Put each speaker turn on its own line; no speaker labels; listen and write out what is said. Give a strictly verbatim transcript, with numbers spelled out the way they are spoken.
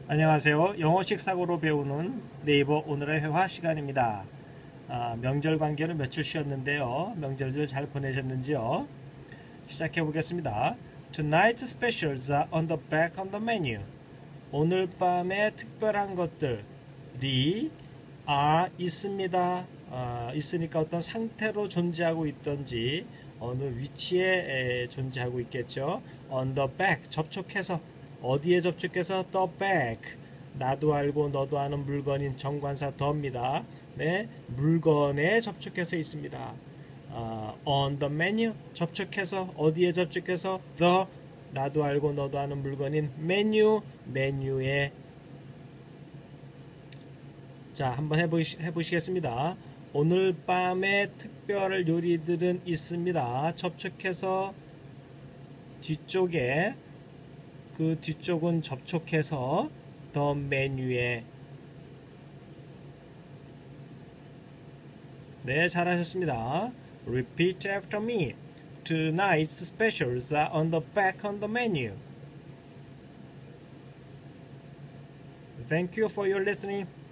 안녕하세요. 영어식 사고로 배우는 네이버 오늘의 회화 시간입니다. 아, 명절 관계로 며칠 쉬었는데요. 명절들 잘 보내셨는지요? 시작해 보겠습니다. Tonight's specials are on the back of the menu. 오늘 밤에 특별한 것들이 아 있습니다. 아, 있으니까 어떤 상태로 존재하고 있던지 어느 위치에 에, 존재하고 있겠죠. On the back 접촉해서 어디에 접촉해서 the back 나도 알고 너도 아는 물건인 정관사 더입니다. 네, 물건에 접촉해서 있습니다. 아, on the menu 접촉해서 어디에 접촉해서 the 나도 알고 너도 아는 물건인 메뉴 메뉴에 자 한번 해보시, 해보시겠습니다. 오늘 밤에 특별 요리들은 있습니다. 접촉해서 뒤쪽에 그 뒤쪽은 접촉해서 더 메뉴에 네 잘하셨습니다. Repeat after me. Tonight's specials are on the back on the menu. Thank you for your listening.